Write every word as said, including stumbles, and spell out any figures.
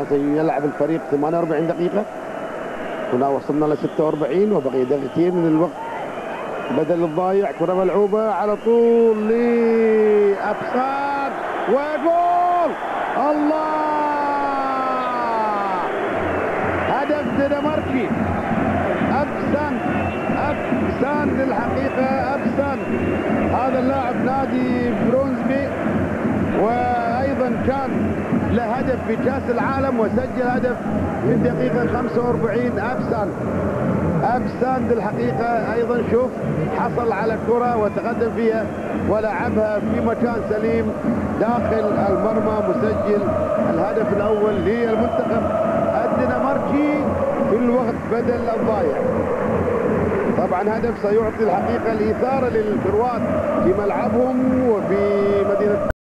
سيلعب الفريق ثمانية وأربعين دقيقة. هنا وصلنا ل ستة وأربعين وبقي دقيقتين من الوقت بدل الضايع. كرة ملعوبة على طول لأبسان وجول. الله، هدف دنماركي. أبسان أبسان للحقيقة، أبسان هذا اللاعب نادي برونزبي، وأيضا كان له هدف في كأس العالم وسجل هدف في الدقيقة خمسة وأربعين. أبسان أبسان للحقيقة أيضا شوف حصل على الكرة وتقدم فيها ولعبها في مكان سليم داخل المرمى، مسجل الهدف الأول للمنتخب الدنماركي في الوقت بدل الضايع. طبعا هدف سيعطي الحقيقة الإثارة للكروات في ملعبهم وفي مدينة